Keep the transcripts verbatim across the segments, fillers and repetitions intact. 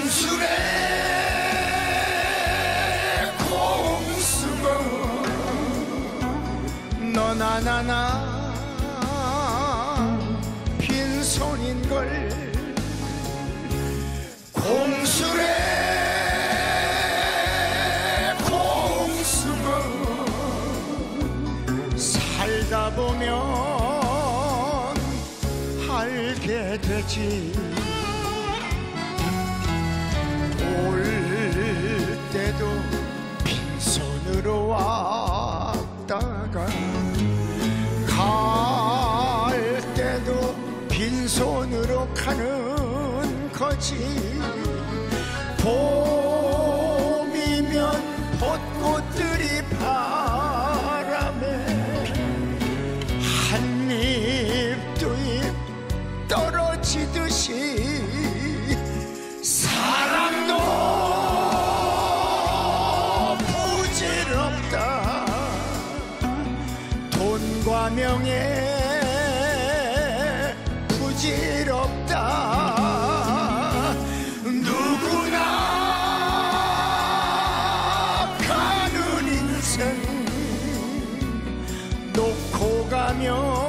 공수래 공수가 너나 나나 빈손인걸 공수래 공수가 살다 보면 알게 되지 올 때도 빈손으로 왔다가 갈 때도 빈손으로 가는 거지 봄이면 벚꽃들이 바람에 한 입 두 입 떨어지듯이 사랑도 부질없다 돈과 명예 부질없다 누구나 가는 인생 놓고 가면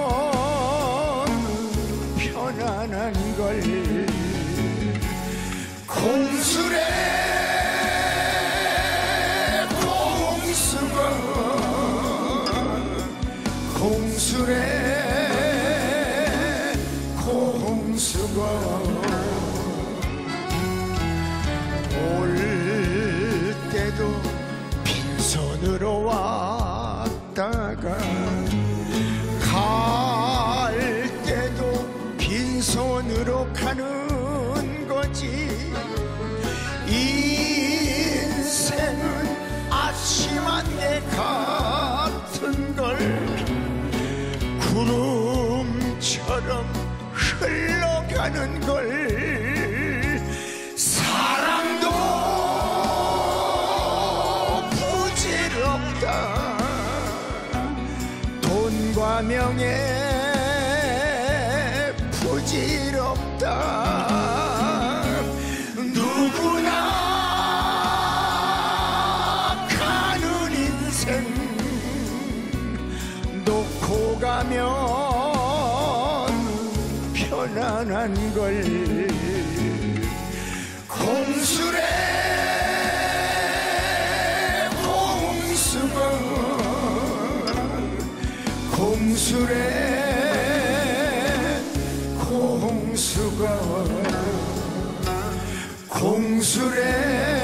편안한 걸 공수래 공수가 공수래 공수가 올 때도 빈손으로 왔다가 갈 때도 빈손으로 가는 거지 인생은 아침 안개 같은 걸 구름처럼 흘러가는 걸 사랑도 부질없다 돈과 명예 부질없다 누구나 가는 인생 놓고 가면 편안한 걸 공수래 공수가 공수래 공수가 공수래